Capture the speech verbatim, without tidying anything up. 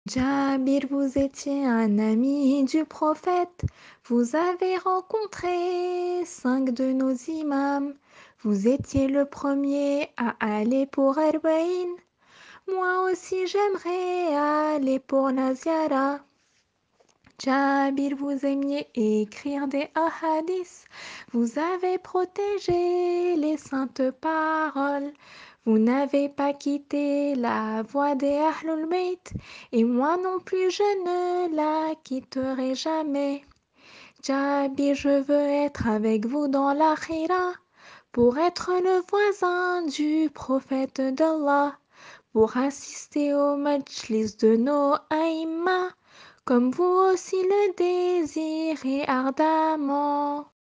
Jabir, vous étiez un ami du prophète. Vous avez rencontré cinq de nos imams. Vous étiez le premier à aller pour Arbaïn. Moi aussi j'aimerais aller pour la Ziara. Jabir, vous aimiez écrire des ahadiths. Vous avez protégé les saintes paroles. Vous n'avez pas quitté la voie des Ahlul Bayt. Et moi non plus, je ne la quitterai jamais. Jabir, je veux être avec vous dans l'akhira. Pour être le voisin du prophète d'Allah. Pour assister au majlis de nos aïmas. Comme vous aussi le désirez ardemment.